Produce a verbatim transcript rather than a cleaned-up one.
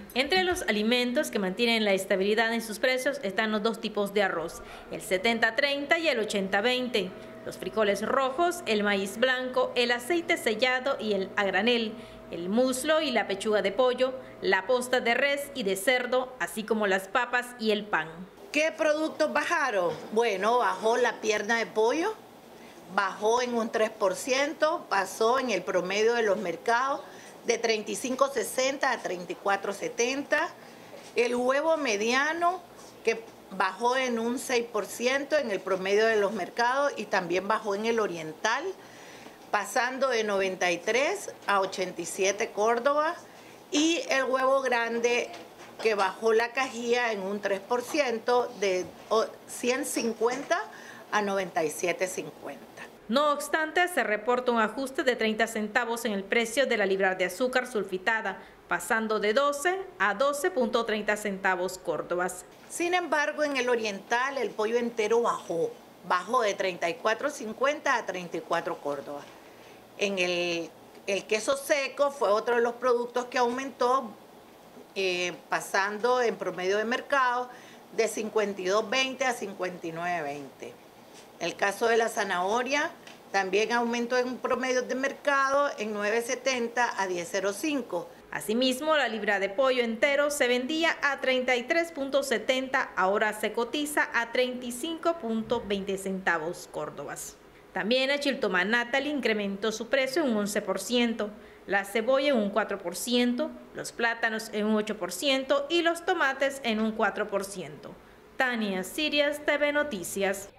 Entre los alimentos que mantienen la estabilidad en sus precios están los dos tipos de arroz, el setenta treinta y el ochenta veinte, los frijoles rojos, el maíz blanco, el aceite sellado y el a granel, el muslo y la pechuga de pollo, la posta de res y de cerdo, así como las papas y el pan. ¿Qué productos bajaron? Bueno, bajó la pierna de pollo, bajó en un tres por ciento, pasó en el promedio de los mercados de treinta y cinco sesenta a treinta y cuatro setenta. El huevo mediano, que bajó en un seis por ciento en el promedio de los mercados y también bajó en el oriental, pasando de noventa y tres a ochenta y siete Córdoba. Y el huevo grande, que bajó la cajilla en un tres por ciento de ciento cincuenta a noventa y siete cincuenta. No obstante, se reporta un ajuste de treinta centavos en el precio de la libra de azúcar sulfitada, pasando de doce a doce punto treinta centavos Córdobas. Sin embargo, en el oriental el pollo entero bajó, bajó de treinta y cuatro cincuenta a treinta y cuatro Córdoba. En el, el queso seco fue otro de los productos que aumentó, eh, pasando en promedio de mercado de cincuenta y dos veinte a cincuenta y nueve veinte. El caso de la zanahoria también aumentó en promedio de mercado en nueve setenta a diez cero cinco. Asimismo, la libra de pollo entero se vendía a treinta y tres punto setenta, ahora se cotiza a treinta y cinco punto veinte centavos Córdobas. También el chiltoma Natalie incrementó su precio en un once por ciento, la cebolla en un cuatro por ciento, los plátanos en un ocho por ciento y los tomates en un cuatro por ciento. Tania Sirias, T V Noticias.